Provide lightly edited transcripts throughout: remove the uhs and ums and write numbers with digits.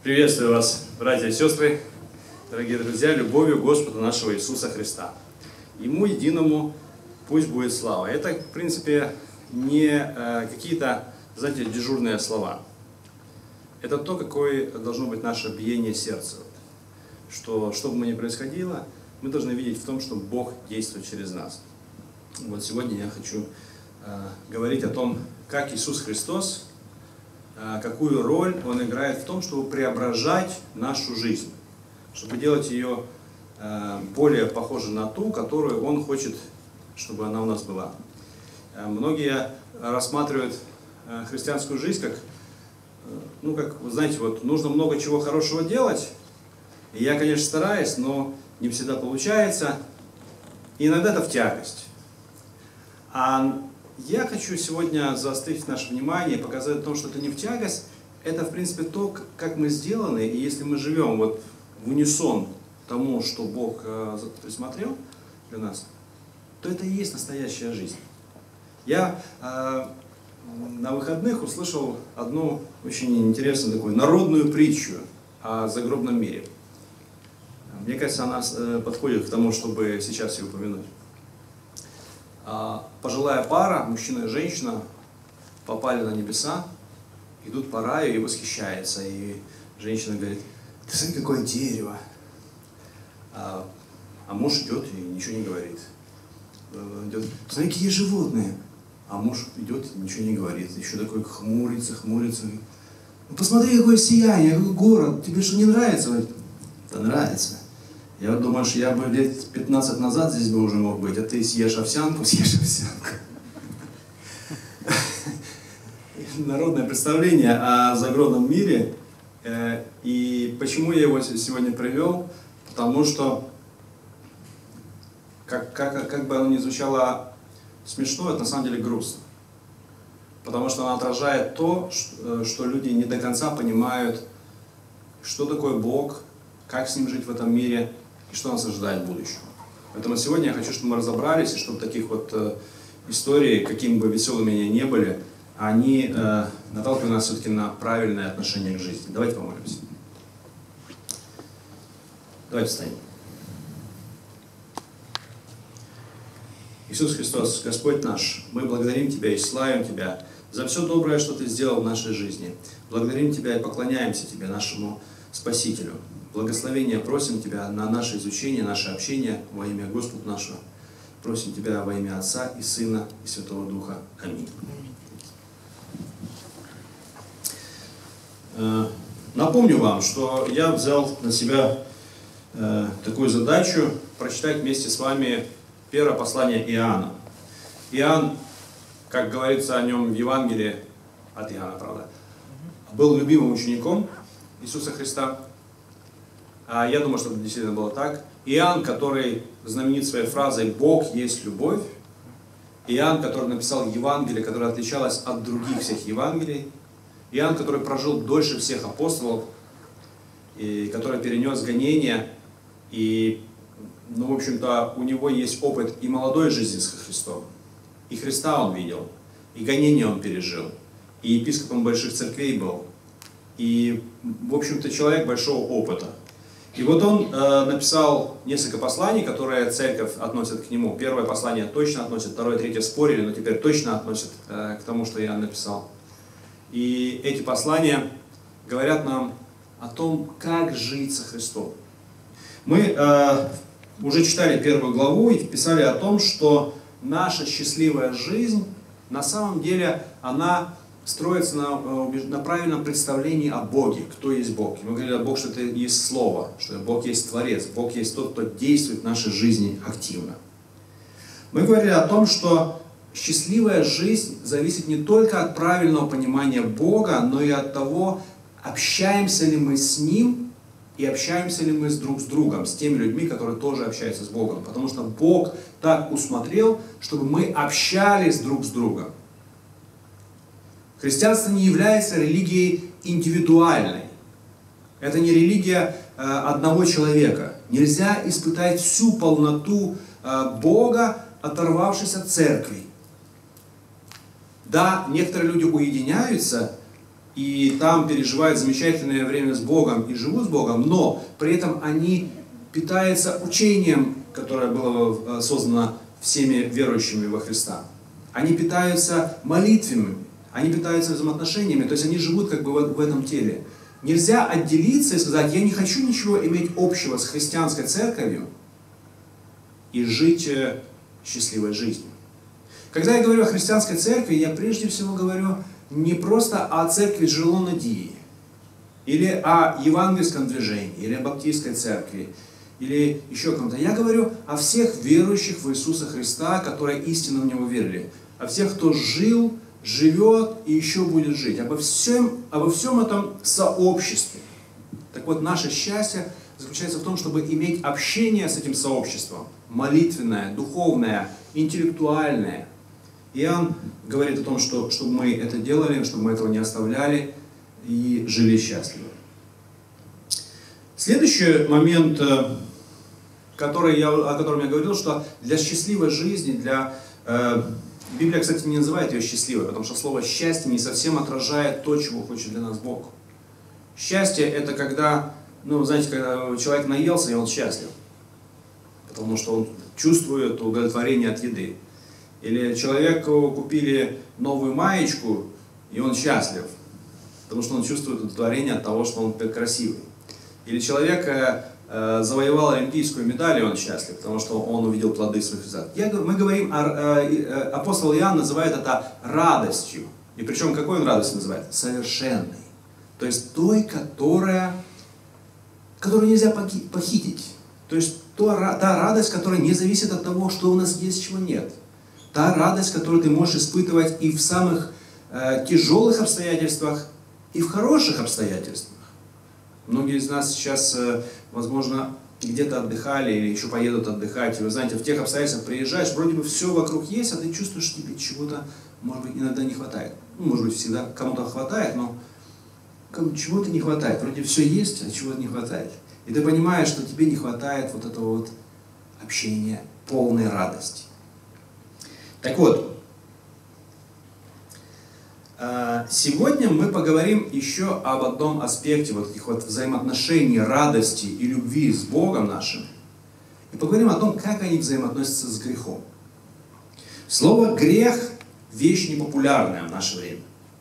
Приветствую вас, братья и сестры, дорогие друзья, любовью Господа нашего Иисуса Христа. Ему единому пусть будет слава. Это, в принципе, не какие-то, знаете, дежурные слова. Это то, какое должно быть наше биение сердца. Что бы ни происходило, мы должны видеть в том, что Бог действует через нас. Вот сегодня я хочу говорить о том, как Иисус Христос, какую роль Он играет в том, чтобы преображать нашу жизнь, чтобы делать ее более похожей на ту, которую Он хочет, чтобы она у нас была. Многие рассматривают христианскую жизнь как, вы знаете, вот нужно много чего хорошего делать, и я, конечно, стараюсь, но не всегда получается, и иногда это в тягость. А я хочу сегодня заострить наше внимание и показать о том, что это не в тягость, это, в принципе, то, как мы сделаны, и если мы живем вот в унисон тому, что Бог присмотрел для нас, то это и есть настоящая жизнь. Я на выходных услышал одну очень интересную такую народную притчу о загробном мире. Мне кажется, она подходит к тому, чтобы сейчас ее упомянуть. Пожилая пара, мужчина и женщина, попали на небеса, идут по раю и восхищаются. И женщина говорит: ты смотри, какое дерево. А муж идет и ничего не говорит. Идет: смотри, какие животные. А муж идет и ничего не говорит. Еще такой хмурится. Ну, посмотри, какое сияние, какой город. Тебе что, не нравится? Да нравится. Я вот думаю, что я бы лет 15 назад здесь бы уже мог быть, а ты съешь овсянку. Народное представление о загробном мире. И почему я его сегодня привел? Потому что, как бы оно ни звучало смешно, это на самом деле грустно. Потому что оно отражает то, что люди не до конца понимают, что такое Бог, как с Ним жить в этом мире, и что нас ожидает в будущем. Поэтому сегодня я хочу, чтобы мы разобрались, и чтобы таких вот историй, какими бы веселыми они ни были, они наталкивают нас все-таки на правильное отношение к жизни. Давайте помолимся. Давайте встанем. Иисус Христос, Господь наш, мы благодарим Тебя и славим Тебя за все доброе, что Ты сделал в нашей жизни. Благодарим Тебя и поклоняемся Тебе, нашему Спасителю. Благословения просим Тебя на наше изучение, наше общение во имя Господа нашего. Просим Тебя во имя Отца и Сына и Святого Духа. Аминь. Напомню вам, что я взял на себя такую задачу прочитать вместе с вами первое послание Иоанна. Иоанн, как говорится о нем в Евангелии от Иоанна, правда, был любимым учеником Иисуса Христа. Я думаю, что это действительно было так. Иоанн, который знаменит своей фразой «Бог есть любовь». Иоанн, который написал Евангелие, которое отличалось от других всех Евангелий. Иоанн, который прожил дольше всех апостолов, и который перенес гонения. И, в общем-то, у него есть опыт и молодой жизни с Христом. И Христа он видел, и гонения он пережил, и епископом больших церквей был. И, в общем-то, человек большого опыта. И вот он написал несколько посланий, которые церковь относит к нему. Первое послание точно относит, второе, третье спорили, но теперь точно относит к тому, что Иоанн написал. И эти послания говорят нам о том, как жить со Христом. Мы уже читали первую главу и писали о том, что наша счастливая жизнь, на самом деле, она строится на правильном представлении о Боге, кто есть Бог. Мы говорили о Боге, что это есть Слово, что Бог есть Творец, Бог есть тот, кто действует в нашей жизни активно. Мы говорили о том, что счастливая жизнь зависит не только от правильного понимания Бога, но и от того, общаемся ли мы с Ним и общаемся ли мы друг с другом, с теми людьми, которые тоже общаются с Богом. Потому что Бог так усмотрел, чтобы мы общались друг с другом. Христианство не является религией индивидуальной. Это не религия одного человека. Нельзя испытать всю полноту Бога, оторвавшись от церкви. Да, некоторые люди уединяются и там переживают замечательное время с Богом и живут с Богом, но при этом они питаются учением, которое было создано всеми верующими во Христа. Они питаются молитвами, они питаются взаимоотношениями, то есть они живут как бы в этом теле. Нельзя отделиться и сказать: я не хочу ничего иметь общего с христианской церковью и жить счастливой жизнью. Когда я говорю о христианской церкви, я прежде всего говорю не просто о церкви Жилона-Дии, или о евангельском движении, или о баптистской церкви, или еще о ком-то. Я говорю о всех верующих в Иисуса Христа, которые истинно в Него верили. О всех, кто жил, живет и еще будет жить. Обо всем этом сообществе. Так вот, наше счастье заключается в том, чтобы иметь общение с этим сообществом. Молитвенное, духовное, интеллектуальное. Иоанн говорит о том, чтобы мы это делали, чтобы мы этого не оставляли и жили счастливо. Следующий момент, о котором я говорил, что для счастливой жизни, Библия, кстати, не называет ее счастливой, потому что слово «счастье» не совсем отражает то, чего хочет для нас Бог. Счастье – это когда, знаете, когда человек наелся, и он счастлив, потому что он чувствует удовлетворение от еды. Или человеку купили новую маечку, и он счастлив, потому что он чувствует удовлетворение от того, что он красивый. Или человек завоевал олимпийскую медаль, и он счастлив, потому что он увидел плоды своих результатов. Мы говорим, апостол Иоанн называет это радостью. И причем какой он радостью называет? Совершенной. То есть той, которую нельзя похитить. То есть та радость, которая не зависит от того, что у нас есть, чего нет. Та радость, которую ты можешь испытывать и в самых тяжелых обстоятельствах, и в хороших обстоятельствах. Многие из нас сейчас, возможно, где-то отдыхали или еще поедут отдыхать. И вы знаете, в тех обстоятельствах приезжаешь, вроде бы все вокруг есть, а ты чувствуешь, что тебе чего-то, может быть, иногда не хватает. Может быть, всегда кому-то хватает, но чего-то не хватает. Вроде все есть, а чего-то не хватает. И ты понимаешь, что тебе не хватает вот этого вот общения, полной радости. Так вот, сегодня мы поговорим еще об одном аспекте вот этих вот взаимоотношений, радости и любви с Богом нашим. И поговорим о том, как они взаимоотносятся с грехом. Слово «грех» – вещь непопулярная в наше время.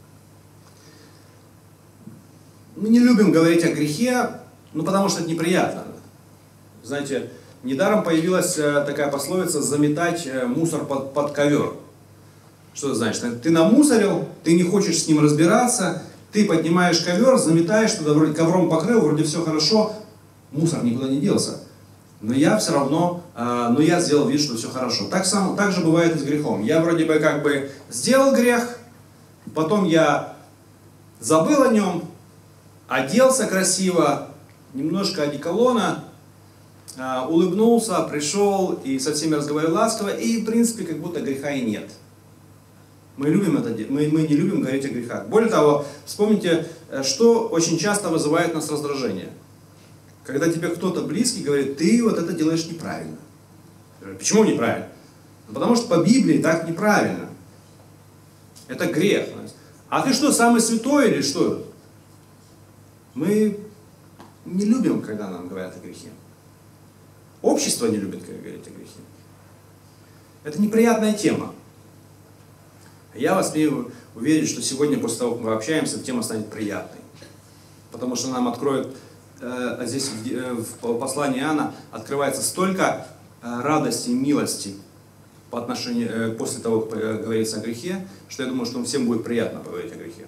Мы не любим говорить о грехе, потому что это неприятно. Знаете, недаром появилась такая пословица «заметать мусор под ковер». Что это значит? Ты намусорил, ты не хочешь с ним разбираться, ты поднимаешь ковер, заметаешь туда, вроде ковром покрыл, вроде все хорошо, мусор никуда не делся. Но я все равно, я сделал вид, что все хорошо. Так же бывает и с грехом. Я вроде бы как бы сделал грех, потом я забыл о нем, оделся красиво, немножко одеколона, улыбнулся, пришел и со всеми разговаривал ласково, и в принципе как будто греха и нет. Мы любим это, мы не любим говорить о грехах. Более того, вспомните, что очень часто вызывает у нас раздражение. Когда тебе кто-то близкий говорит: ты вот это делаешь неправильно. Почему неправильно? Потому что по Библии так неправильно. Это грех. А ты что, самый святой или что? Мы не любим, когда нам говорят о грехе. Общество не любит, когда говорят о грехе. Это неприятная тема. Я вас смею уверить, что сегодня, после того, как мы общаемся, эта тема станет приятной. Потому что нам откроют, здесь в послании Иоанна открывается столько радости и милости по отношению, после того, как говорится о грехе, что я думаю, что всем будет приятно поговорить о грехе.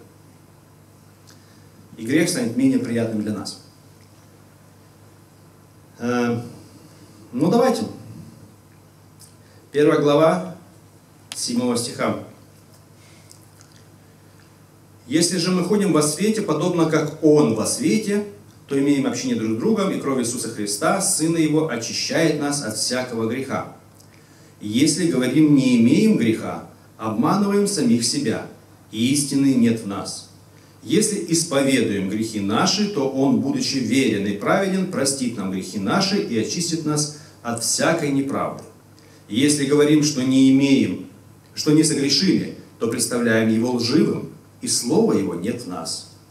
И грех станет менее приятным для нас. Давайте. 1 глава, 7 стиха. «Если же мы ходим во свете, подобно как Он во свете, то имеем общение друг с другом, и кровь Иисуса Христа, Сына Его, очищает нас от всякого греха. Если говорим, не имеем греха, обманываем самих себя, и истины нет в нас. Если исповедуем грехи наши, то Он, будучи верен и праведен, простит нам грехи наши и очистит нас от всякой неправды. Если говорим, что не имеем, что не согрешили, то представляем Его лживым, и слова Его нет в нас.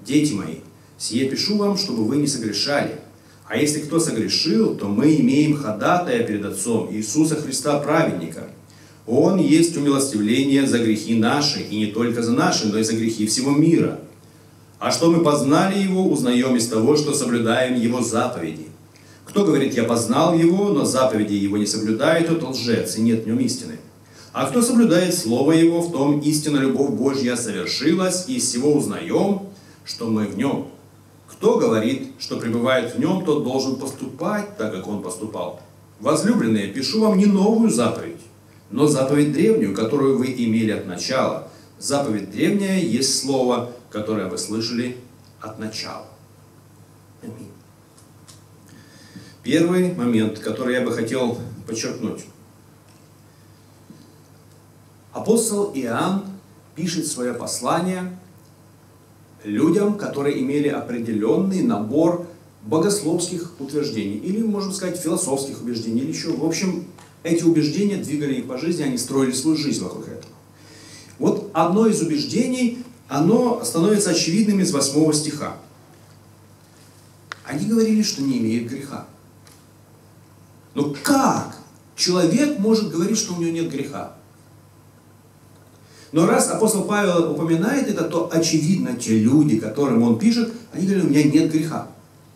Дети мои, сие пишу вам, чтобы вы не согрешали. А если кто согрешил, то мы имеем ходатая перед Отцом Иисуса Христа праведника. Он есть умилостивление за грехи наши, и не только за наши, но и за грехи всего мира. А что мы познали Его, узнаем из того, что соблюдаем Его заповеди. Кто говорит, я познал Его, но заповеди Его не соблюдает, тот лжец, и нет в нем истины. А кто соблюдает Слово Его, в том истинно любовь Божья совершилась, и из всего узнаем, что мы в Нем. Кто говорит, что пребывает в Нем, тот должен поступать так, как Он поступал. Возлюбленные, пишу вам не новую заповедь, но заповедь древнюю, которую вы имели от начала. Заповедь древняя есть слово, которое вы слышали от начала. Аминь. Первый момент, который я бы хотел подчеркнуть. Апостол Иоанн пишет свое послание людям, которые имели определенный набор богословских утверждений, или, можно сказать, философских убеждений, или еще, в общем, эти убеждения двигали их по жизни, они строили свою жизнь вокруг этого. Вот одно из убеждений, оно становится очевидным из 8 стиха. Они говорили, что не имеют греха. Но как человек может говорить, что у него нет греха? Но раз апостол Павел упоминает это, то очевидно, те люди, которым он пишет, они говорят, у меня нет греха.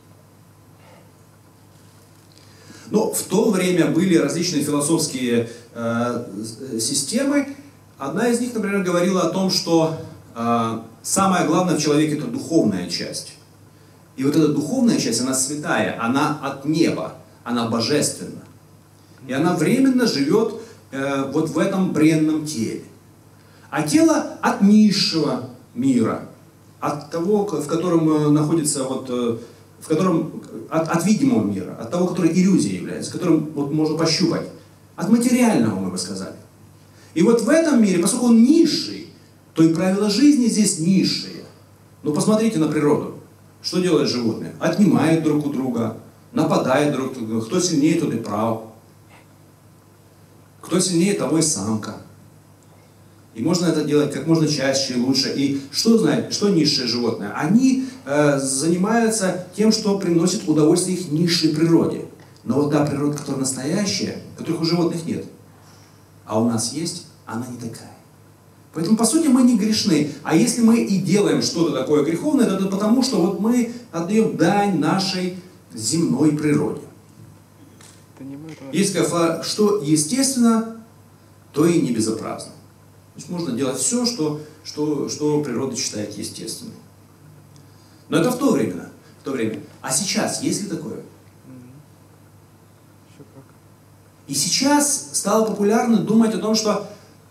Но в то время были различные философские системы. Одна из них, например, говорила о том, что самое главное в человеке – это духовная часть. И вот эта духовная часть, она святая, она от неба, она божественна. И она временно живет вот в этом бренном теле. А тело от низшего мира, от того, в котором находится, в котором, от видимого мира, от того, который иллюзией является, которым вот можно пощупать, от материального, мы бы сказали. И вот в этом мире, поскольку он низший, то и правила жизни здесь низшие. Ну посмотрите на природу. Что делают животные? Отнимают друг у друга, нападают друг на друга. Кто сильнее, тот и прав. Кто сильнее, того и самка. И можно это делать как можно чаще и лучше. И что знает, что низшие животные? Они занимаются тем, что приносит удовольствие их низшей природе. Но вот та природа, которая настоящая, которых у животных нет, а у нас есть, она не такая. Поэтому, по сути, мы не грешны. А если мы и делаем что-то такое греховное, то это потому, что вот мы отдаем дань нашей земной природе. Есть сказать, что естественно, то и не безобразно. То есть можно делать все, что природа считает естественным. Но это в то время. А сейчас есть ли такое? И сейчас стало популярно думать о том, что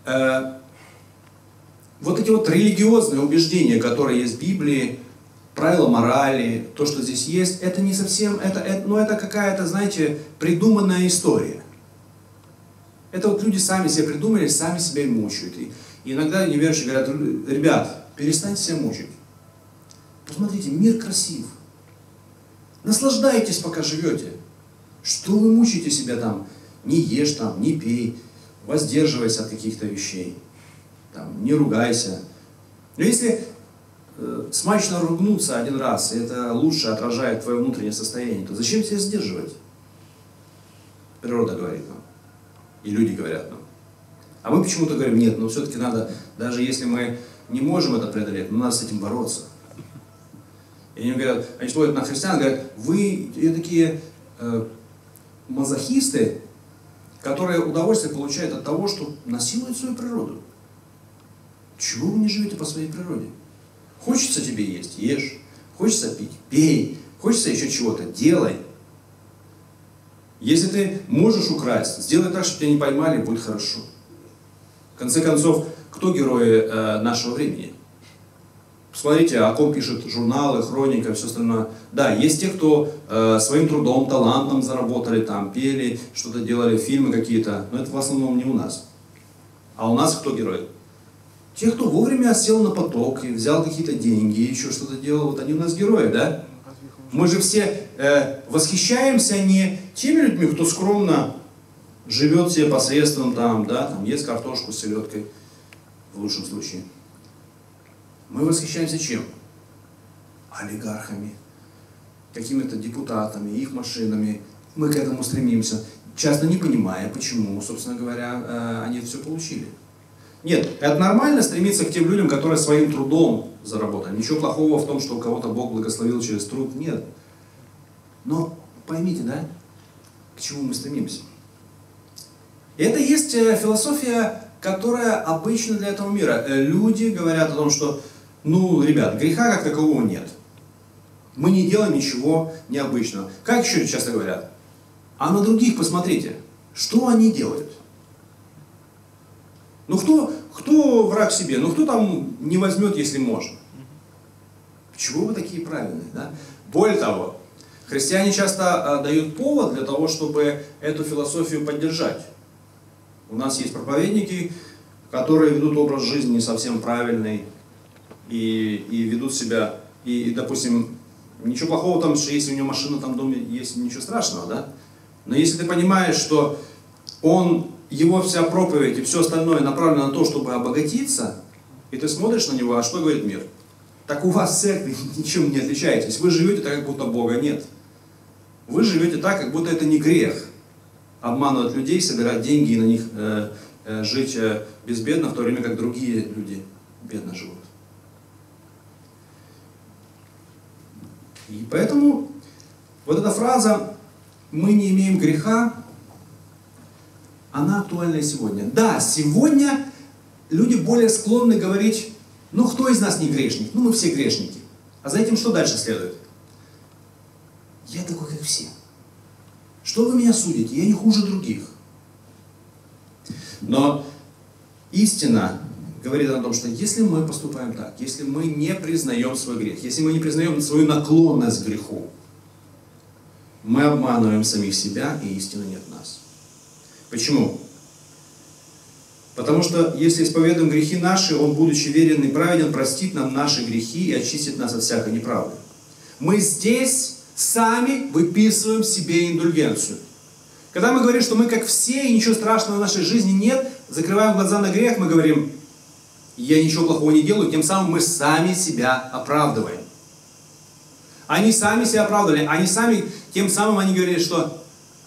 вот эти вот религиозные убеждения, которые есть в Библии, правила морали, то, что здесь есть, это не совсем, это какая-то, знаете, придуманная история. Это вот люди сами себе придумали, сами себя и мучают. И иногда неверующие говорят, ребят, перестаньте себя мучить. Посмотрите, мир красив. Наслаждайтесь, пока живете. Что вы мучаете себя там? Не ешь там, не пей, воздерживайся от каких-то вещей. Там, не ругайся. Но если смачно ругнуться один раз, и это лучше отражает твое внутреннее состояние, то зачем себя сдерживать? Природа говорит нам. И люди говорят нам. А мы почему-то говорим, нет, но все-таки надо, даже если мы не можем это преодолеть, но надо с этим бороться. И они говорят, они смотрят на христиан, говорят, вы такие мазохисты, которые удовольствие получают от того, что насилуют свою природу. Чего вы не живете по своей природе? Хочется тебе есть, ешь. Хочется пить, пей. Хочется еще чего-то, делай. Если ты можешь украсть, сделай так, чтобы тебя не поймали, будет хорошо. В конце концов, кто герои нашего времени? Посмотрите, о ком пишут журналы, хроника, все остальное. Да, есть те, кто своим трудом, талантом заработали, там, пели, что-то делали, фильмы какие-то, но это в основном не у нас. А у нас кто герой? Те, кто вовремя сел на поток и взял какие-то деньги, и еще что-то делал, вот они у нас герои, да? Мы же все восхищаемся не теми людьми, кто скромно живет себе посредством, там, да, там, ест картошку с селедкой, в лучшем случае. Мы восхищаемся чем? олигархами, какими-то депутатами, их машинами. Мы к этому стремимся, часто не понимая, почему, собственно говоря, они это все получили. Нет, это нормально стремиться к тем людям, которые своим трудом заработали. Ничего плохого в том, что у кого-то Бог благословил через труд, нет. Но поймите, да, к чему мы стремимся. И это есть философия, которая обычна для этого мира. Люди говорят о том, что, ну, ребят, греха как такового нет. Мы не делаем ничего необычного. Как еще часто говорят? А на других посмотрите, что они делают. Ну кто враг себе? Ну кто там не возьмет, если можно? Почему вы такие правильные? Да? Более того, христиане часто дают повод для того, чтобы эту философию поддержать. У нас есть проповедники, которые ведут образ жизни не совсем правильный и ведут себя, и, допустим, ничего плохого там, что если у него машина там в доме есть, ничего страшного, да? Но если ты понимаешь, что его вся проповедь и все остальное направлено на то, чтобы обогатиться, и ты смотришь на него, а что говорит мир? Так у вас в церкви ничем не отличаетесь. Вы живете так, как будто Бога нет. Вы живете так, как будто это не грех. Обманывать людей, собирать деньги и на них жить безбедно, в то время как другие люди бедно живут. И поэтому вот эта фраза «мы не имеем греха», она актуальна и сегодня. Да, сегодня люди более склонны говорить, ну кто из нас не грешник? Ну мы все грешники. А за этим что дальше следует? Я такой, как все. Что вы меня судите? Я не хуже других. Но истина говорит о том, что если мы поступаем так, если мы не признаем свой грех, если мы не признаем свою наклонность к греху, мы обманываем самих себя, и истины нет в нас. Почему? Потому что если исповедуем грехи наши, Он, будучи верен и праведен, простит нам наши грехи и очистит нас от всякой неправды. Мы здесь сами выписываем себе индульгенцию. Когда мы говорим, что мы как все, и ничего страшного в нашей жизни нет, закрываем глаза на грех, мы говорим, я ничего плохого не делаю, тем самым мы сами себя оправдываем. Они сами себя оправдывали, тем самым они говорили, что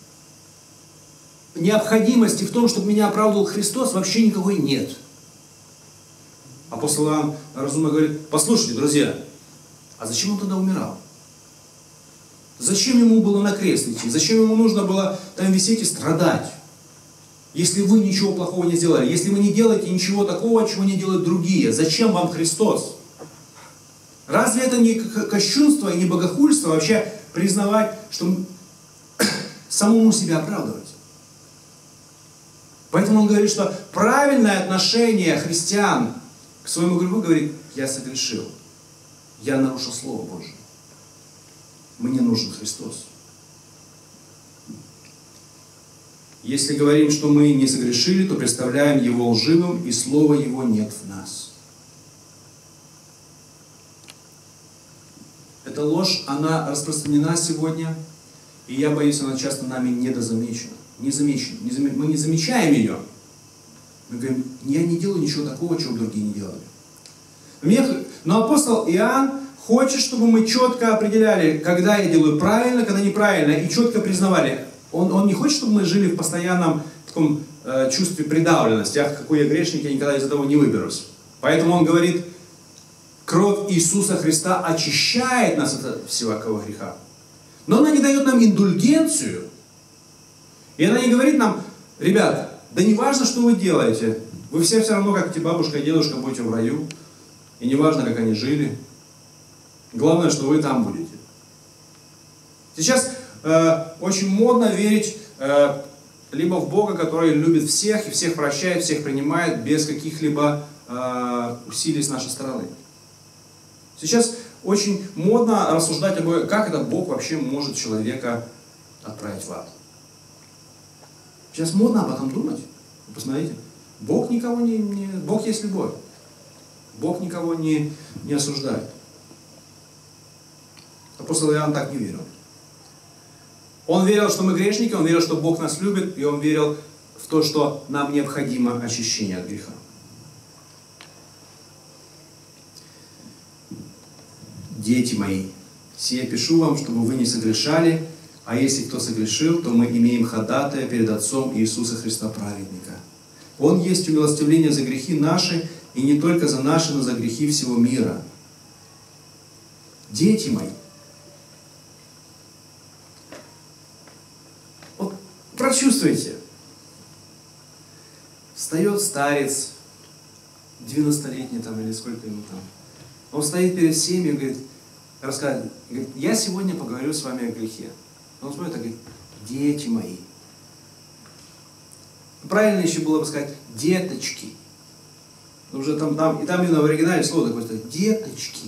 необходимости в том, чтобы меня оправдывал Христос, вообще никакой нет. Апостол Иоанн разумно говорит, послушайте, друзья, а зачем он тогда умирал? Зачем ему было на крест идти? Зачем ему нужно было там висеть и страдать? Если вы ничего плохого не сделали, если вы не делаете ничего такого, чего не делают другие, зачем вам Христос? Разве это не кощунство и не богохульство вообще признавать, что самому себя оправдывать? Поэтому он говорит, что правильное отношение христиан к своему греху говорит, я согрешил, я нарушил Слово Божие. Мне нужен Христос. Если говорим, что мы не согрешили, то представляем Его лживым, и Слова Его нет в нас. Эта ложь, она распространена сегодня, и я боюсь, она часто нами недозамечена. Мы не замечаем ее. Мы говорим, я не делаю ничего такого, чего другие не делали. Но апостол Иоанн хочет, чтобы мы четко определяли, когда я делаю правильно, когда неправильно, и четко признавали. Он не хочет, чтобы мы жили в постоянном таком чувстве придавленности. Ах, какой я грешник, я никогда из этого не выберусь. Поэтому он говорит, кровь Иисуса Христа очищает нас от всякого греха. Но она не дает нам индульгенцию. И она не говорит нам, ребят, да не важно, что вы делаете. Вы все равно, как эти бабушка и дедушка, будете в раю. И не важно, как они жили. Главное, что вы там будете. Сейчас очень модно верить либо в Бога, который любит всех, и всех прощает, всех принимает, без каких-либо усилий с нашей стороны. Сейчас очень модно рассуждать об этом, как это Бог вообще может человека отправить в ад. Сейчас модно об этом думать. Посмотрите, Бог никого Бог есть любовь. Бог никого не осуждает. Апостол Иоанн так не верил. Он верил, что мы грешники, он верил, что Бог нас любит, и он верил в то, что нам необходимо очищение от греха. дети мои, сие пишу вам, чтобы вы не согрешали, а если кто согрешил, то мы имеем ходатая перед Отцом Иисуса Христа праведника. Он есть умилостивление за грехи наши, и не только за наши, но за грехи всего мира. Дети мои, вот прочувствуйте, встает старец, 90-летний там или сколько ему там, он стоит перед всеми и говорит, рассказывает, говорит, я сегодня поговорю с вами о грехе. Он смотрит и говорит, дети мои. Правильно еще было бы сказать, деточки. Уже там именно в оригинале слово такое, деточки.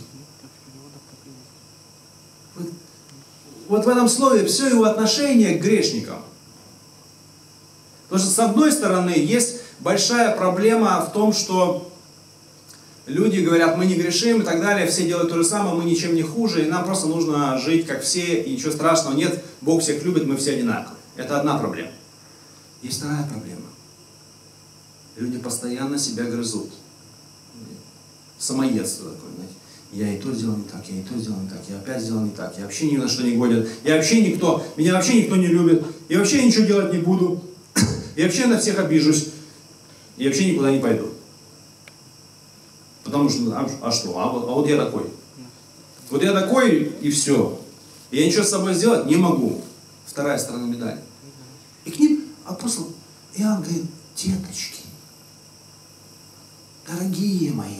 Вот в этом слове все его отношение к грешникам. Потому что с одной стороны есть большая проблема в том, что люди говорят, мы не грешим и так далее, все делают то же самое, мы ничем не хуже, и нам просто нужно жить как все, и ничего страшного нет, Бог всех любит, мы все одинаковые. Это одна проблема. Есть вторая проблема. Люди постоянно себя грызут. Самоедство такое, знаете. Я и то сделал не так, я и то сделал не так, я опять сделал не так, я вообще ни на что не годен, меня вообще никто не любит, я вообще ничего делать не буду, я вообще на всех обижусь, и вообще никуда не пойду. Потому что, а вот я такой. Вот я такой, и все. Я ничего с собой сделать не могу. Вторая сторона медали. И к ним апостол Иоанн говорит, деточки, дорогие мои.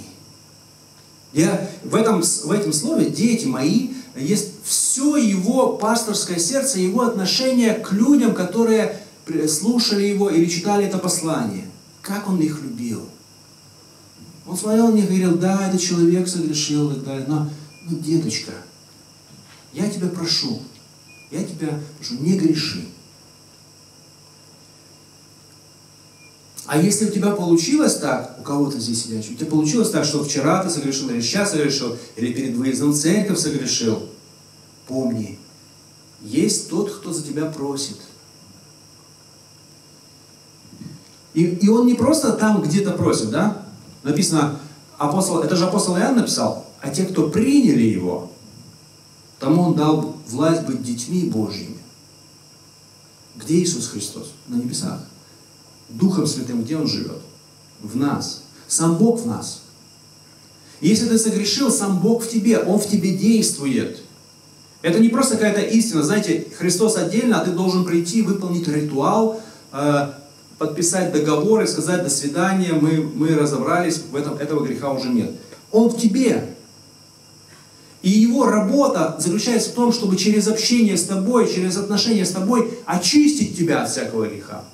В этом слове «дети мои» есть все его пасторское сердце, его отношение к людям, которые слушали его или читали это послание. Как он их любил. Он смотрел на них и говорил, да, этот человек согрешил и так далее, но деточка, я тебя прошу, не греши. А если у тебя получилось так, у кого-то здесь сидящий, у тебя получилось так, что вчера ты согрешил, или сейчас согрешил, или перед выездом в церковь согрешил, помни, есть тот, кто за тебя просит. И он не просто там где-то просит, да? Написано, это же апостол Иоанн написал, а те, кто приняли его, тому он дал власть быть детьми Божьими. Где Иисус Христос? На небесах. Духом Святым, где Он живет? В нас. Сам Бог в нас. И если ты согрешил, сам Бог в тебе, Он в тебе действует. Это не просто какая-то истина. Знаете, Христос отдельно, а ты должен прийти, выполнить ритуал, подписать договор и сказать до свидания, мы разобрались, этого греха уже нет. Он в тебе. И его работа заключается в том, чтобы через общение с тобой, через отношения с тобой очистить тебя от всякого греха.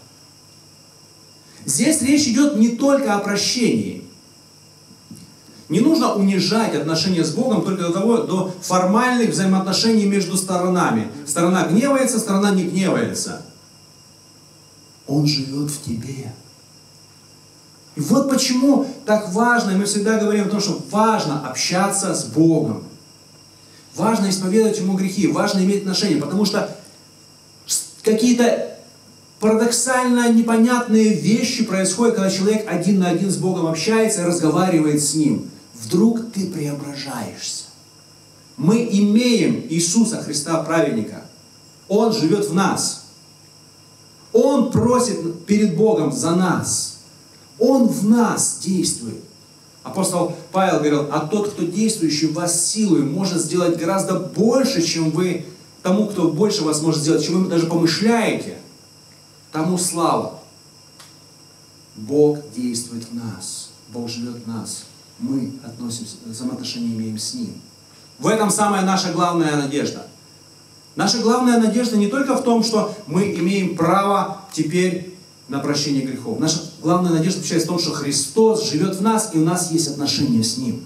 Здесь речь идет не только о прощении. Не нужно унижать отношения с Богом только до формальных взаимоотношений между сторонами. Сторона гневается, сторона не гневается. Он живет в тебе. И вот почему так важно, и мы всегда говорим о том, что важно общаться с Богом. Важно исповедовать Ему грехи, важно иметь отношения, потому что какие-то парадоксально непонятные вещи происходят, когда человек один на один с Богом общается и разговаривает с Ним. Вдруг ты преображаешься. Мы имеем Иисуса Христа праведника. Он живет в нас. Он просит перед Богом за нас. Он в нас действует. Апостол Павел говорил, а тот, кто действующий в вас силой, может сделать гораздо больше, чем вы, тому, кто больше вас может сделать, чем вы даже помышляете. Тому слава. Бог действует в нас. Бог живет в нас. Мы относимся, взаимоотношения имеем с Ним. В этом самая наша главная надежда. Наша главная надежда не только в том, что мы имеем право теперь на прощение грехов. Наша главная надежда заключается в том, что Христос живет в нас, и у нас есть отношения с Ним.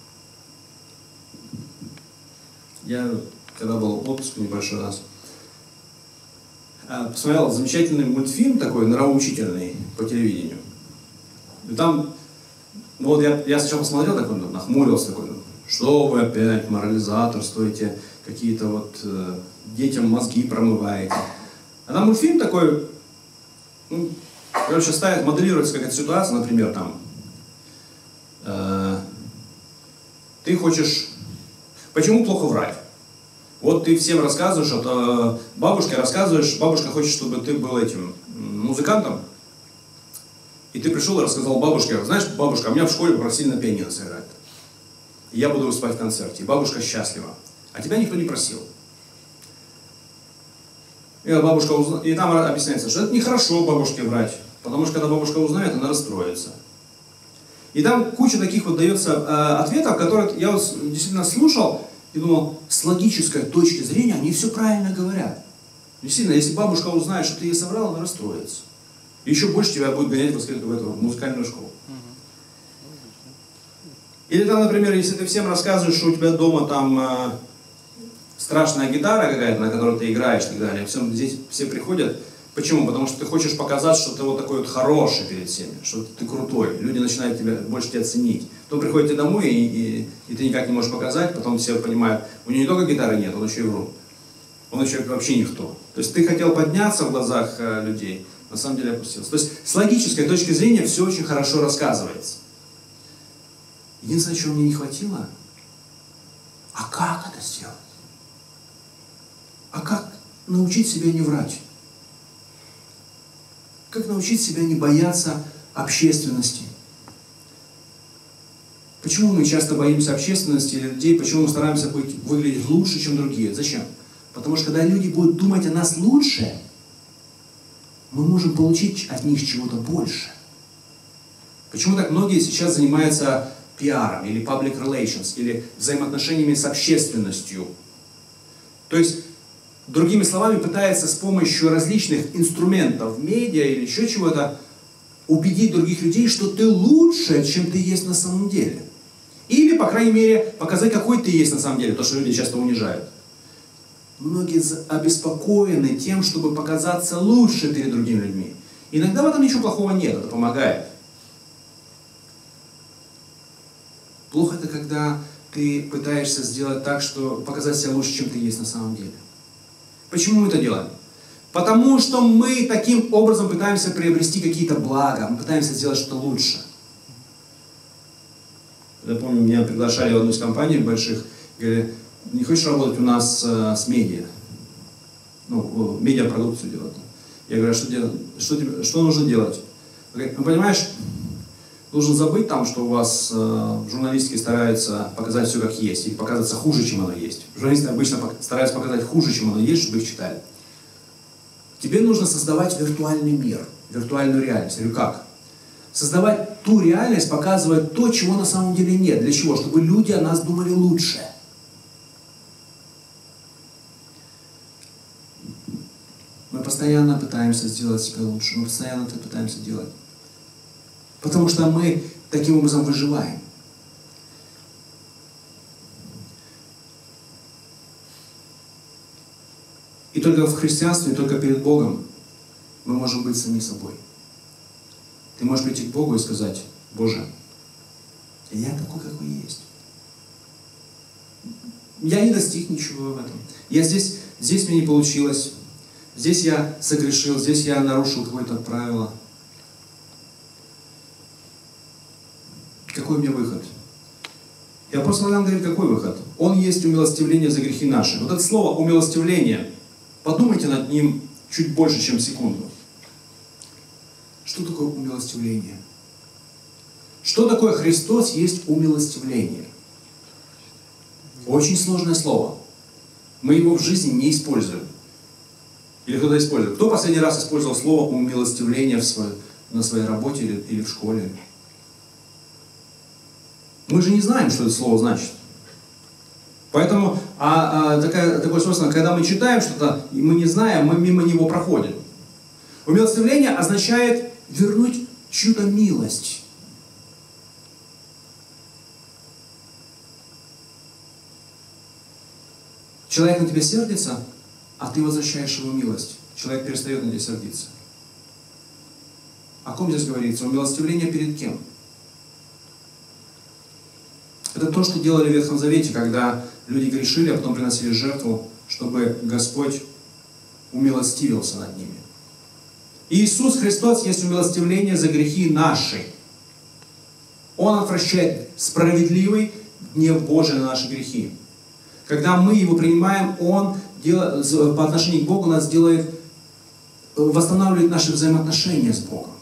Я, когда был в отпуске небольшой раз, посмотрел замечательный мультфильм такой, нравоучительный, по телевидению. И там, вот я сначала посмотрел, такой, нахмурился, такой, что вы опять морализаторствуете, какие-то вот детям мозги промываете. А там мультфильм такой, короче, моделируется какая-то ситуация, например, там, ты хочешь, Почему плохо врать? Вот ты всем рассказываешь, бабушке рассказываешь, бабушка хочет, чтобы ты был этим музыкантом. И ты пришел и рассказал бабушке: знаешь, бабушка, меня в школе попросили на пианино сыграть. И я буду выступать в концерте. И бабушка счастлива. А тебя никто не просил. И бабушка и там объясняется, что это нехорошо бабушке врать. Потому что когда бабушка узнает, она расстроится. И там куча таких вот дается ответов, которые я вот действительно слушал и думал, с логической точки зрения они все правильно говорят. Действительно, если бабушка узнает, что ты ей соврал, она расстроится. И еще больше тебя будет гонять в эту музыкальную школу. Или там, например, если ты всем рассказываешь, что у тебя дома там страшная гитара какая-то, на которой ты играешь и так далее. Здесь все приходят. Почему? Потому что ты хочешь показать, что ты вот такой вот хороший перед всеми, что ты крутой. Люди начинают больше тебя ценить. Потом приходите домой, и ты никак не можешь показать, потом все понимают, у него не только гитары нет, он еще и врун. Он еще вообще никто. То есть ты хотел подняться в глазах людей, на самом деле опустился. То есть с логической точки зрения все очень хорошо рассказывается. Единственное, чего мне не хватило, а как это сделать? А как научить себя не врать? Как научить себя не бояться общественности? Почему мы часто боимся общественности или людей? Почему мы стараемся выглядеть лучше, чем другие? Зачем? Потому что когда люди будут думать о нас лучше, мы можем получить от них чего-то больше. Почему так многие сейчас занимаются пиаром, или public relations, или взаимоотношениями с общественностью? То есть, другими словами, пытается с помощью различных инструментов, медиа или еще чего-то, убедить других людей, что ты лучше, чем ты есть на самом деле. Или, по крайней мере, показать, какой ты есть на самом деле, то, что люди часто унижают. Многие обеспокоены тем, чтобы показаться лучше перед другими людьми. Иногда в этом ничего плохого нет, это помогает. Плохо это, когда ты пытаешься сделать так, что показать себя лучше, чем ты есть на самом деле. Почему мы это делаем? Потому что мы таким образом пытаемся приобрести какие-то блага, мы пытаемся сделать что-то лучше. Я помню, меня приглашали в одну из компаний больших, говорили, не хочешь работать у нас с медиа? Ну, медиапродукцию делать. Я говорю, а что делать? Что нужно делать? Говорит, ну, понимаешь, нужно забыть там, что у вас журналистики стараются показать все как есть, или показаться хуже, чем оно есть. Журналисты обычно стараются показать хуже, чем оно есть, чтобы их читали. Тебе нужно создавать виртуальный мир, виртуальную реальность. Я говорю, как? Создавать ту реальность, показывать то, чего на самом деле нет. Для чего? Чтобы люди о нас думали лучше. Мы постоянно пытаемся сделать себя лучше, мы постоянно это пытаемся делать. Потому что мы таким образом выживаем. И только в христианстве, только перед Богом мы можем быть сами собой. Ты можешь прийти к Богу и сказать, Боже, я такой, какой есть. Я не достиг ничего в этом. Я здесь мне не получилось. Здесь я согрешил, здесь я нарушил какое-то правило. Какой у меня выход? И апостол Иоанн говорит, какой выход? Он есть умилостивление за грехи наши. Вот это слово умилостивление, подумайте над ним чуть больше, чем секунду. Что такое умилостивление? Что такое Христос есть умилостивление? Очень сложное слово. Мы его в жизни не используем. Или кто-то использует. Кто последний раз использовал слово умилостивление на своей работе или в школе? Мы же не знаем, что это слово значит. Поэтому такое свойство, когда мы читаем что-то, и мы не знаем, мы мимо него проходим. Умилостивление означает вернуть чью-то милость. Человек на тебя сердится, а ты возвращаешь его милость. Человек перестает на тебя сердиться. О ком здесь говорится? Умилостивление перед кем? Это то, что делали в Ветхом Завете, когда люди грешили, а потом приносили жертву, чтобы Господь умилостивился над ними. Иисус Христос есть умилостивление за грехи наши. Он отвращает справедливый гнев Божий на наши грехи. Когда мы его принимаем, он по отношению к Богу нас восстанавливает наши взаимоотношения с Богом.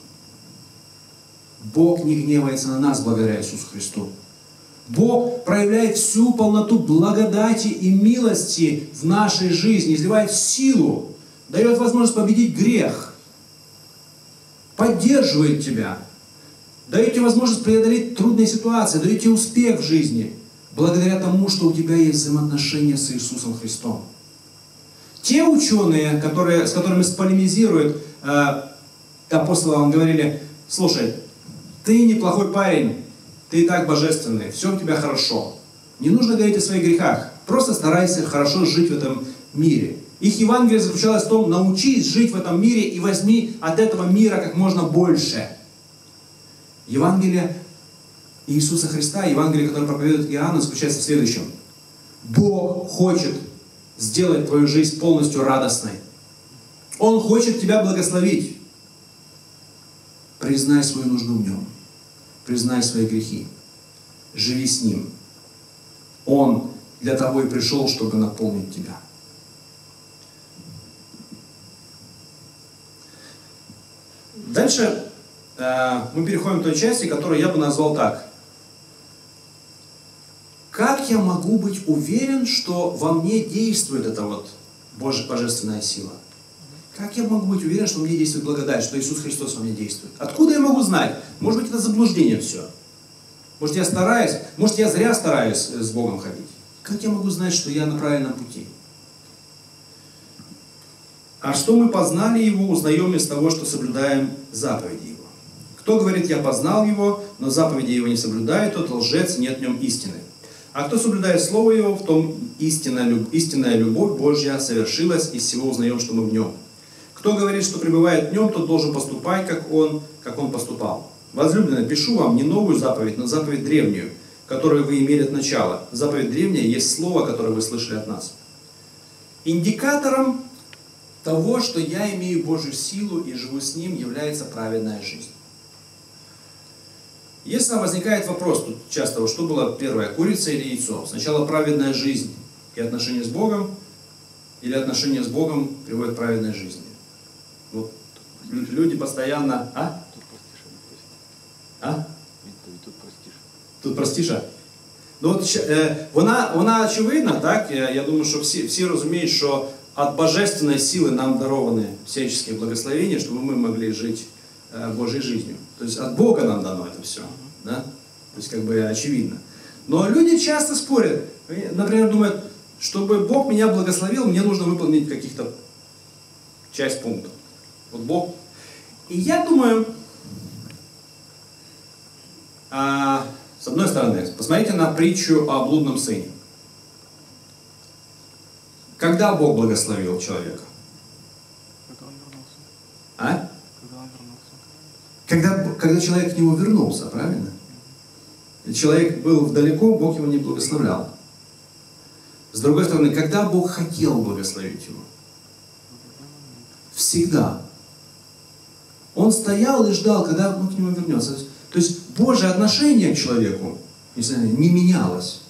Бог не гневается на нас благодаря Иисусу Христу. Бог проявляет всю полноту благодати и милости в нашей жизни, изливает силу, дает возможность победить грех, поддерживает тебя, дает тебе возможность преодолеть трудные ситуации, дает тебе успех в жизни, благодаря тому, что у тебя есть взаимоотношения с Иисусом Христом. Те ученые, с которыми полемизирует апостол, он говорили: слушай, ты неплохой парень, ты и так божественный, все у тебя хорошо. Не нужно говорить о своих грехах, просто старайся хорошо жить в этом мире. Их Евангелие заключалось в том: научись жить в этом мире и возьми от этого мира как можно больше. Евангелие Иисуса Христа, Евангелие, которое проповедует Иоанн, заключается в следующем. Бог хочет сделать твою жизнь полностью радостной. Он хочет тебя благословить. Признай свою нужду в Нем. Признай свои грехи. Живи с Ним. Он для того и пришел, чтобы наполнить тебя. Дальше мы переходим к той части, которую я бы назвал так. Как я могу быть уверен, что во мне действует эта божественная сила? Как я могу быть уверен, что во мне действует благодать, что Иисус Христос во мне действует? Откуда я могу знать? Может быть, это заблуждение все. Может, я зря стараюсь с Богом ходить. Как я могу знать, что я на правильном пути? А что мы познали Его, узнаем из того, что соблюдаем заповеди Его. Кто говорит: я познал Его, но заповеди Его не соблюдает, тот лжец, нет в нем истины. А кто соблюдает Слово Его, в том истинная любовь Божья совершилась, из всего узнаем, что мы в Нем. Кто говорит, что пребывает в Нем, тот должен поступать, как Он поступал. Возлюбленные, пишу вам не новую заповедь, но заповедь древнюю, которую вы имели от начала. Заповедь древняя есть Слово, которое вы слышали от нас. Индикатором того, что я имею Божью силу и живу с Ним, является праведная жизнь. Если возникает вопрос, тут часто, что было первое, курица или яйцо? Сначала праведная жизнь и отношения с Богом, или отношения с Богом приводят к праведной жизни? Вот люди постоянно... Тут простіше? Ну от вона очевидна, так? Я думаю, что все разумеют, что от божественной силы нам дарованы всяческие благословения, чтобы мы могли жить Божьей жизнью. То есть от Бога нам дано это все. Да? То есть очевидно. Но люди часто спорят. Например, думают, чтобы Бог меня благословил, мне нужно выполнить каких-то часть пунктов. Вот Бог. И я думаю, с одной стороны, посмотрите на притчу о блудном сыне. Когда Бог благословил человека? Когда он вернулся. Когда он вернулся. Когда человек к нему вернулся, правильно? Человек был далеко, Бог его не благословлял. С другой стороны, когда Бог хотел благословить его? Всегда. Он стоял и ждал, когда он к нему вернется. То есть Божье отношение к человеку не менялось.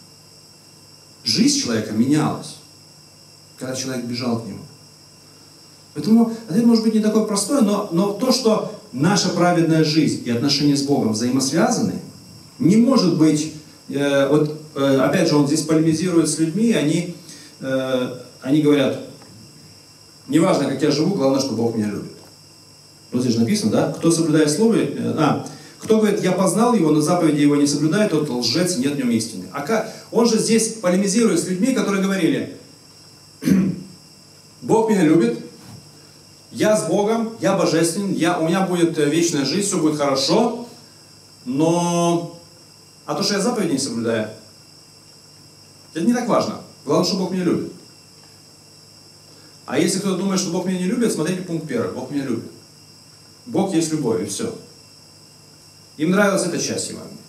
Жизнь человека менялась, когда человек бежал к нему. Поэтому ответ может быть не такой простой, но то, что наша праведная жизнь и отношения с Богом взаимосвязаны, не может быть... опять же, он здесь полемизирует с людьми, они говорят: неважно, как я живу, главное, что Бог меня любит. Вот здесь же написано, да? Кто соблюдает слово... Кто говорит: я познал Его, но заповеди Его не соблюдает, тот лжец, нет в нем истины. Он же здесь полемизирует с людьми, которые говорили: Бог меня любит, я с Богом, я божественен, у меня будет вечная жизнь, все будет хорошо, но... А то, что я заповеди не соблюдаю, это не так важно. Главное, что Бог меня любит. А если кто-то думает, что Бог меня не любит, смотрите пункт 1. Бог меня любит. Бог есть любовь, и все. Им нравилась эта часть Евангелия.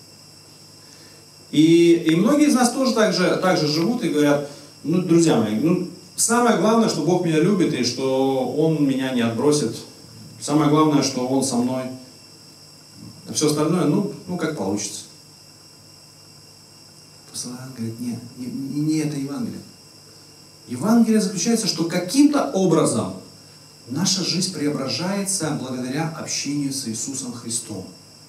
И многие из нас тоже так же живут и говорят: друзья мои, самое главное, что Бог меня любит и что Он меня не отбросит. Самое главное, что Он со мной. А все остальное, как получится. Апостол Иоанн говорит, нет, не это Евангелие. Евангелие заключается, что каким-то образом наша жизнь преображается благодаря общению с Иисусом Христом.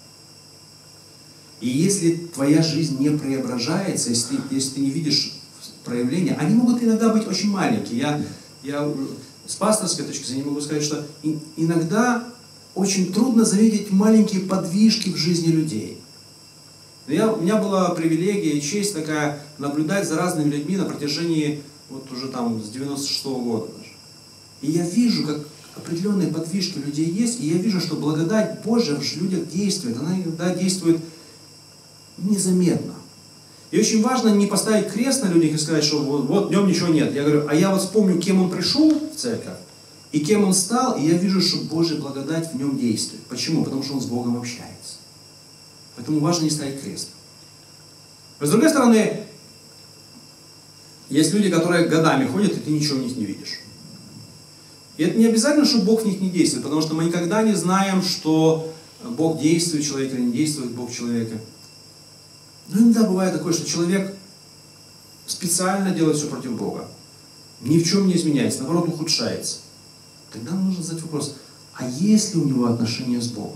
И если твоя жизнь не преображается, если ты не видишь проявления, они могут иногда быть очень маленькие. Я с пасторской точки зрения могу сказать, что иногда очень трудно заметить маленькие подвижки в жизни людей. У меня была привилегия и честь такая наблюдать за разными людьми на протяжении вот уже там с 96-го года даже. И я вижу, как определенные подвижки у людей есть, и я вижу, что благодать Божия в людях действует. Она иногда действует незаметно. И очень важно не поставить крест на людях и сказать, что вот в нем ничего нет. Я говорю, а я вот вспомню, кем он пришел в церковь, и кем он стал, и я вижу, что Божья благодать в нем действует. Почему? Потому что он с Богом общается. Поэтому важно не ставить крест. Но с другой стороны, есть люди, которые годами ходят, и ты ничего в них не видишь. И это не обязательно, что Бог в них не действует, потому что мы никогда не знаем, что Бог действует в человеке или не действует Бог в человеке. Но иногда бывает такое, что человек специально делает все против Бога. Ни в чем не изменяется, наоборот ухудшается. Тогда нужно задать вопрос, а есть ли у него отношения с Богом?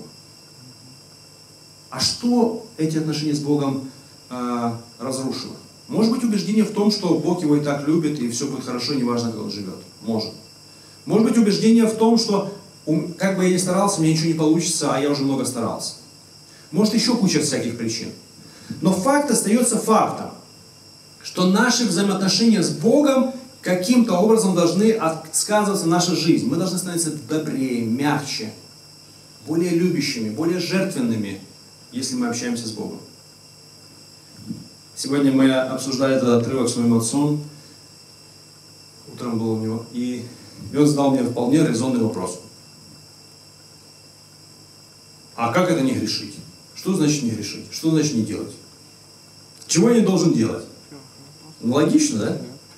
А что эти отношения с Богом разрушило? Может быть убеждение в том, что Бог его и так любит, и все будет хорошо, неважно, как он живет. Может. Может быть убеждение в том, что как бы я ни старался, мне ничего не получится, а я уже много старался. Может еще куча всяких причин. Но факт остается фактом, что наши взаимоотношения с Богом каким-то образом должны сказываться в нашей жизни. Мы должны становиться добрее, мягче, более любящими, более жертвенными, если мы общаемся с Богом. Сегодня мы обсуждали этот отрывок с моим отцом. Утром был у него. И он задал мне вполне резонный вопрос. А как это не грешить? Что значит не грешить? Что значит не делать? Чего я не должен делать? Ну, логично, да?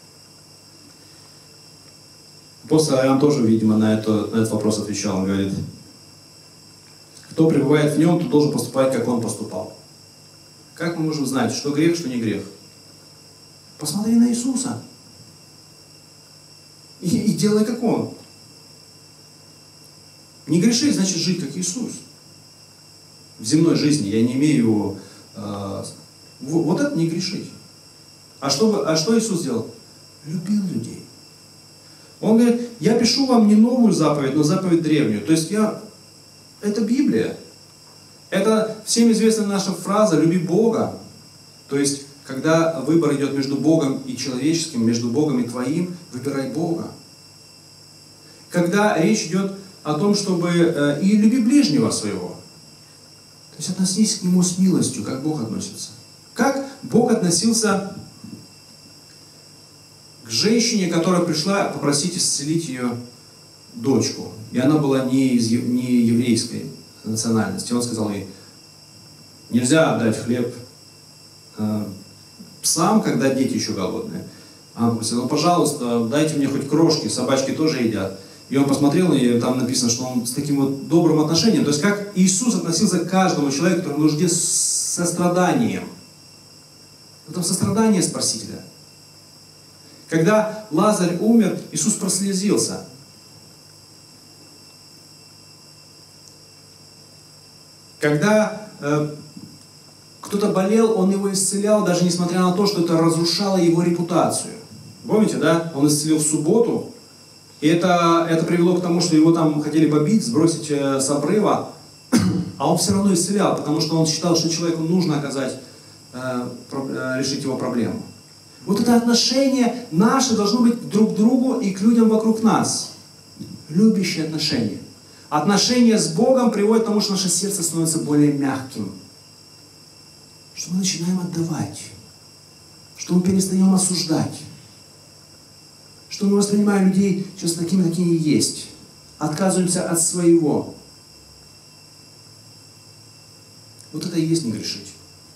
Апостол Иоанн тоже, видимо, на этот вопрос отвечал. Он говорит, кто пребывает в нем, тот должен поступать, как он поступал. Как мы можем знать, что грех, что не грех? Посмотри на Иисуса. И делай, как Он. Не греши, значит жить, как Иисус. В земной жизни я не имею... вот это не грешить. А что Иисус сделал? Любил людей. Он говорит, я пишу вам не новую заповедь, но заповедь древнюю. То есть это Библия. Это всем известная наша фраза «люби Бога». То есть, когда выбор идет между Богом и человеческим, между Богом и твоим, выбирай Бога. Когда речь идет о том, чтобы и люби ближнего своего. То есть относись к нему с милостью, как Бог относится. Как Бог относился к женщине, которая пришла попросить исцелить ее дочку. И она была не еврейской национальности. Он сказал ей, нельзя отдать хлеб псам, когда дети еще голодные. Она попросила, ну пожалуйста, дайте мне хоть крошки, собачки тоже едят. И он посмотрел, и там написано, что он с таким вот добрым отношением, то есть как Иисус относился к каждому человеку, который в нужде, с состраданием. В этом сострадание Спасителя. Когда Лазарь умер, Иисус прослезился. Когда кто-то болел, Он его исцелял, даже несмотря на то, что это разрушало его репутацию. Помните, да? Он исцелил в субботу, и это привело к тому, что его там хотели побить, сбросить с обрыва, а он все равно исцелял, потому что он считал, что человеку нужно решить его проблему. Вот это отношение наше должно быть друг к другу и к людям вокруг нас. Любящие отношения. Отношения с Богом приводят к тому, что наше сердце становится более мягким. Что мы начинаем отдавать. Что мы перестаем осуждать. Что мы воспринимаем людей сейчас такими, какие они есть. Отказываемся от своего. Вот это и есть не грешить.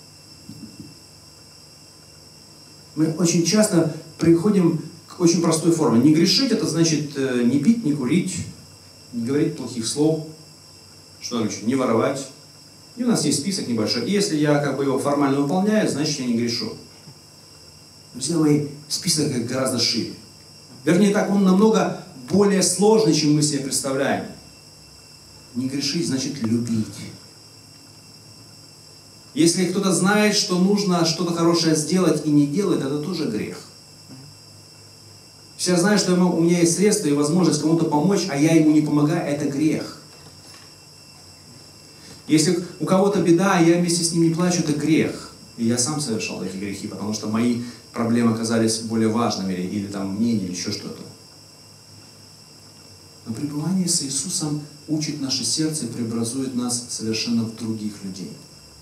Мы очень часто приходим к очень простой форме. Не грешить, это значит не пить, не курить, не говорить плохих слов, что там еще, не воровать. И у нас есть список небольшой. И если я его формально выполняю, значит я не грешу. Друзья мои, список гораздо шире. Вернее так, он намного более сложный, чем мы себе представляем. Не грешить значит любить. Если кто-то знает, что нужно что-то хорошее сделать и не делает, это тоже грех. Если я знаю, что у меня есть средства и возможность кому-то помочь, а я ему не помогаю, это грех. Если у кого-то беда, а я вместе с ним не плачу, это грех. И я сам совершал эти грехи, потому что мои проблемы оказались более важными, или там мнение, или еще что-то. Но пребывание с Иисусом учит наше сердце и преобразует нас совершенно в других людей.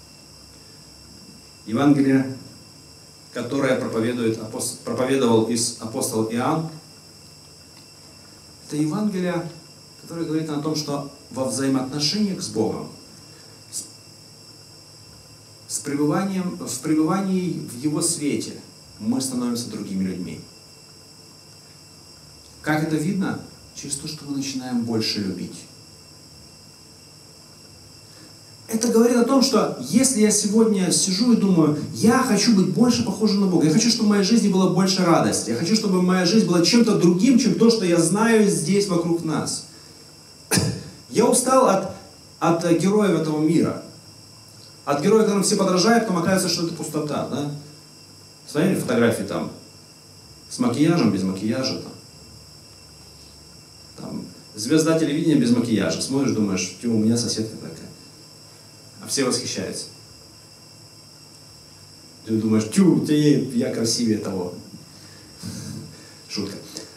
Евангелие, которое проповедовал апостол Иоанн, это Евангелие, которое говорит о том, что во взаимоотношениях с Богом, в пребывании в Его свете мы становимся другими людьми. Как это видно? Через то, что мы начинаем больше любить. Это говорит о том, что если я сегодня сижу и думаю, я хочу быть больше похожим на Бога, я хочу, чтобы в моей жизни было больше радости, я хочу, чтобы моя жизнь была чем-то другим, чем то, что я знаю здесь вокруг нас. Я устал от героев этого мира. От героя, которым все подражают, потом оказывается, что это пустота. Да? Смотрели фотографии там с макияжем, без макияжа. Там звезда телевидения без макияжа. Смотришь, думаешь, у меня соседка такая. А все восхищаются. Ты думаешь, я красивее того. Шутка.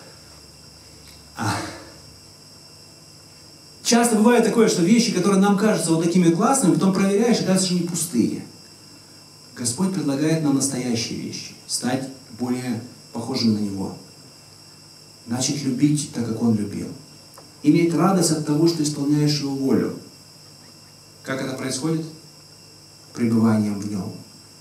Часто бывает такое, что вещи, которые нам кажутся вот такими классными, потом проверяешь, и кажется, что они пустые. Господь предлагает нам настоящие вещи. Стать более похожим на Него. Начать любить так, как Он любил. Иметь радость от того, что исполняешь Его волю. Как это происходит? Пребыванием в Нем.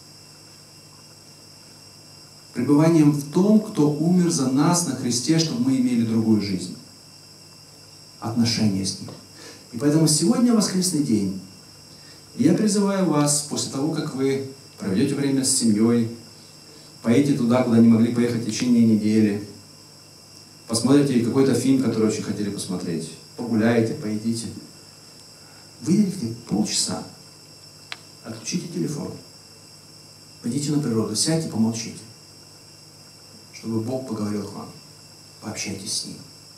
Пребыванием в том, кто умер за нас на кресте, чтобы мы имели другую жизнь. Отношения с Ним. И поэтому сегодня воскресный день. И я призываю вас, после того, как вы проведете время с семьей, поедете туда, куда не могли поехать в течение недели, посмотрите какой-то фильм, который очень хотели посмотреть, погуляете, поедите, выделите полчаса, отключите телефон, пойдите на природу, сядьте, помолчите, чтобы Бог поговорил к вам, пообщайтесь с Ним.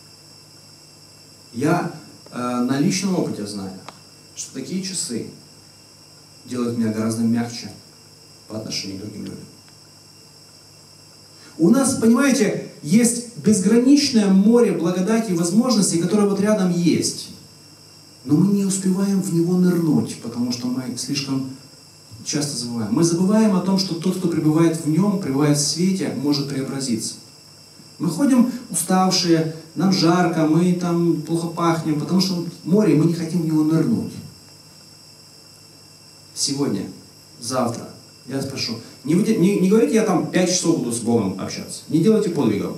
Я на личном опыте знаю, что такие часы делают меня гораздо мягче по отношению к другим людям. У нас, понимаете, есть безграничное море благодати и возможностей, которые вот рядом есть. Но мы не успеваем в него нырнуть, потому что мы слишком часто забываем. Мы забываем о том, что тот, кто пребывает в нем, пребывает в свете, может преобразиться. Мы ходим уставшие, нам жарко, мы там плохо пахнем, потому что море, мы не хотим в него нырнуть. Сегодня, завтра, я спрошу, не говорите, я там 5 часов буду с Богом общаться. Не делайте подвигов.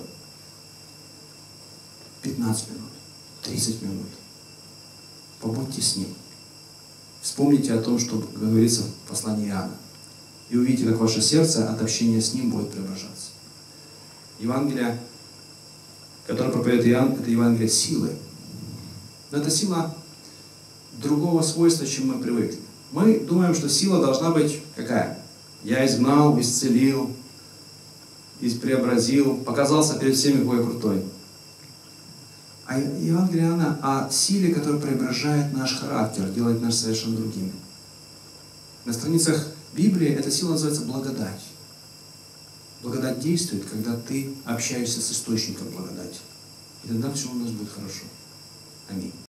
15 минут, 30 минут. Побудьте с Ним. Вспомните о том, что говорится в послании Иоанна. И увидите, как ваше сердце от общения с Ним будет преображаться. Евангелие, которое проповедует Иоанн, это Евангелие силы. Но это сила другого свойства, чем мы привыкли. Мы думаем, что сила должна быть какая? Я изгнал, исцелил, преобразил, показался перед всеми, какой я крутой. А Евангелие Иоанна о силе, которая преображает наш характер, делает нас совершенно другими. На страницах Библии эта сила называется благодать. Благодать действует, когда ты общаешься с источником благодати. И тогда все у нас будет хорошо. Аминь.